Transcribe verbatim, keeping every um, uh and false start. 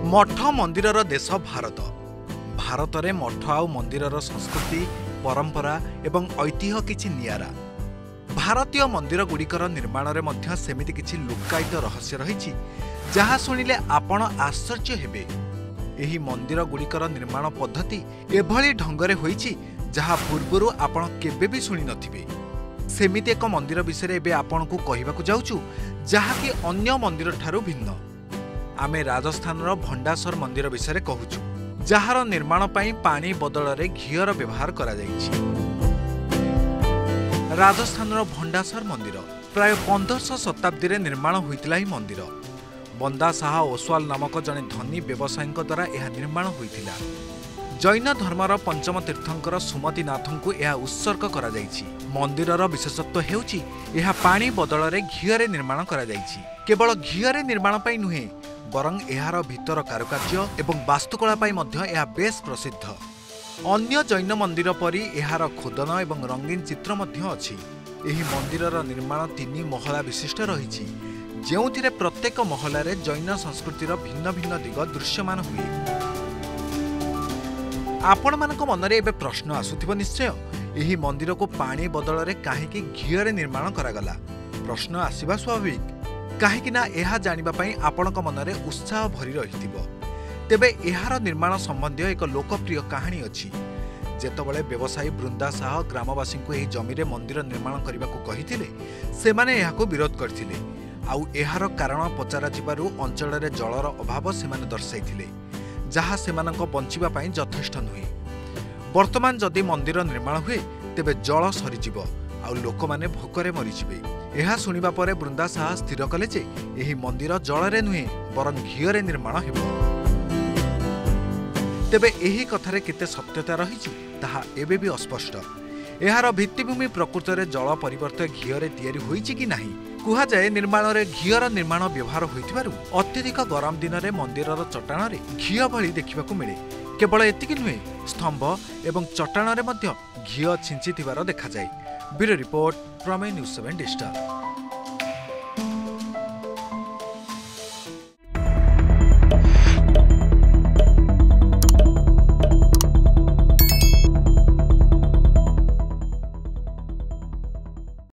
मठ मंदिरर देश भारत भारत में मठ आउ मंदिरर संस्कृति परंपरा एवं ऐतिह्य किछि नियारा। भारतीय मंदिर गुड़िकर निर्माण में मध्य सेमिति किछि लुक्कायित रहस्य रहिछि जहा सुनिले आपण आश्चर्य हेबे। एही मंदिर गुड़िकर निर्माण पद्धति एभली ढंगरे होईछि जहा पूर्वरु आपण केबे भी सुनि नथिबे। सेमिति एक मंदिर विषय एबे आपणकु कहिबाकु जाउछु जहा कि अन्य मंदिर ठारू भिन्न। आमे राजस्थान रो भंडासर मंदिर विषय कहूछु जहार निर्माण पाई पानी बदल रे घीर व्यवहार करा जाइछि। राजस्थान रो भंडासर मंदिर प्राय पंद्रह शताब्दी रे निर्माण होइतिला। ही मंदिर बंदा शाह ओसवाल नामक जने धनी व्यवसायी द्वारा यह निर्माण होइतिला। जैन धर्मर पंचम तीर्थंकर सुमतीनाथंकु यह उत्सर्ग करा जाइछि। मंदिरर विशेषत्व हेउछि यह पानी बदल रे घीरे निर्माण करा जाइछि। केवल घीरे निर्माण पाई नुहे बरं एहार भीतर कारुकार्य एवं वास्तुकला पाई मध्य यह बेस प्रसिद्ध। अन्य जैन मंदिर परी एहार खोदन एवं रंगीन चित्र मध्य अछि। एही मंदिरर निर्माण तीन महला विशिष्ट रहिछि जेउथिरे प्रत्येक महलारे जैन संस्कृतिर भिन्न भिन्न दिग दृश्यमान हुए। आपण मानक मनरे एबे प्रश्न आसुथिबो निश्चय, एही मंदिर को पानी बदल रे काहेकि घीरे निर्माण करागला। प्रश्न आसीबा स्वाभाविक काहेकि ना एहा जानिबा पई आपणक मनरे उत्साह भरी रहिथिबो। तेबे एहार निर्माण संबंधी एक लोकप्रिय कहानी अछि। जेतबळे व्यवसायी बृंदा शाह ग्रामवासी को एही जमीरे मंदिर निर्माण करबाकू कहिथिले सेमाने एहाकू विरोध करथिले। आउ एहार कारण पचारा जिबारु अंचल रे जलर अभाव सेमाने दर्शाइथिले जहा सेमानक बंचिबा पई यथेष्ट नुहे। वर्तमान जदि मंदिर निर्माण हुए तेबे जल सरीजिबो आउ लोक माने भोकरे मरीजिबे। एहा सुनिबा परे बृंदा शाह स्थिर कले जे एही मंदिर जलरे नुहे बरं घीरे निर्माण हेबो। तेबे एही कथारे केते सत्यता रहिछि ताहा एबे भी अस्पष्ट। एहार भित्तिभूमि प्रकृत रे जल परिवर्ते घीरे तयारी होईछि कि नाही। कुहा जाए निर्माण रे घीर निर्माण व्यवहार होइथिबारु अत्यधिक गरम दिन रे मंदिरर चट्टाण रे घी भली देखिबाकू मिले। केवल एतिକି नुहे स्तंभ एवं चट्टाण रे मध्य घी छिंचिथिबार देखा जाए। Bureau report Prameya news seven digital.